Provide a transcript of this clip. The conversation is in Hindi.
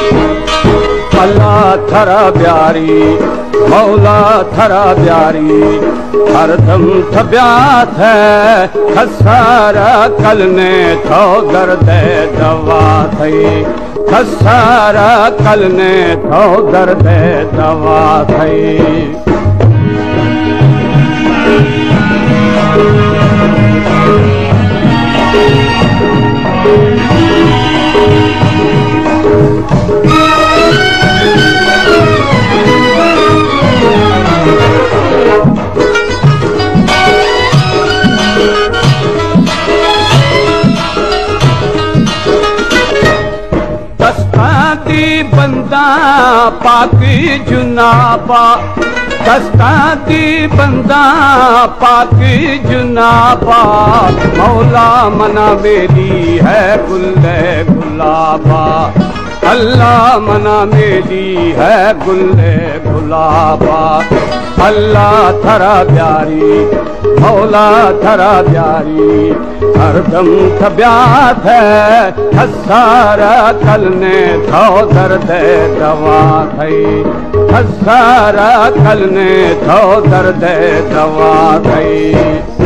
अल्लाह थरा प्यारी मौला थरा प्यारी हरदम थब्यात है खसारा कल ने थो दर्द दवा थई खसारा कल ने थो दर्द दवा थई। बंदा पाकी जुनाबा दस्ता दी बंदा पाकी जुनाबा मौला मना मेरी है गुल्ले गुलाबा अल्लाह मना मेरी है गुल्ले गुलाबा। अल्लाह थरा प्यारी मौला थरा प्यारी हरदम थब्यात है खसारा कल ने थो दर्द दवा थई खसारा कल ने थो दर्द दवा थई।